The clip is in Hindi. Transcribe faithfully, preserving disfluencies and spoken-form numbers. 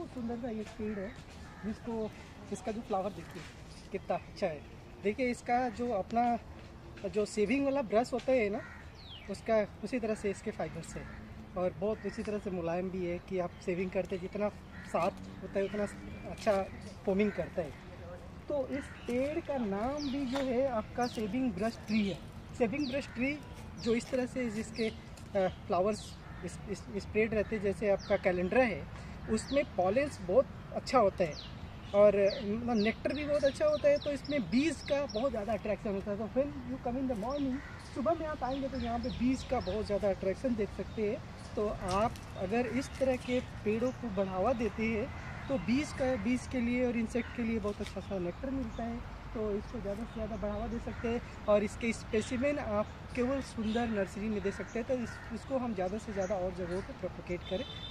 बहुत सुंदर सा ये पेड़ है, जिसको इसका जो फ्लावर देखिए कितना अच्छा है। देखिए इसका जो अपना जो सेविंग वाला ब्रश होता है ना, उसका उसी तरह से इसके फाइबर्स है, और बहुत उसी तरह से मुलायम भी है कि आप सेविंग करते जितना साफ होता है उतना अच्छा फोमिंग करता है। तो इस पेड़ का नाम भी जो है आपका सेविंग ब्रश ट्री है। सेविंग ब्रश ट्री जो इस तरह से जिसके फ्लावर्स इस, इस, स्प्रेड रहते हैं, जैसे आपका कैलेंडर है, उसमें पॉलेंस बहुत अच्छा होता है और नेक्टर भी बहुत अच्छा होता है। तो इसमें बीज का बहुत ज़्यादा अट्रैक्शन होता है। तो फिर you come in the morning, सुबह में आप आएंगे तो यहाँ पे बीज का बहुत ज़्यादा अट्रैक्शन देख सकते हैं। तो आप अगर इस तरह के पेड़ों को बढ़ावा देते हैं तो बीज का बीज के लिए और इंसेक्ट के लिए बहुत अच्छा सा नेक्टर मिलता है। तो इसको ज़्यादा से ज़्यादा बढ़ावा दे सकते हैं और इसके स्पेसिमेन आप केवल सुंदर नर्सरी में दे सकते हैं। तो इस, इसको हम ज़्यादा से ज़्यादा और जगहों पर प्रोपोगेट करें।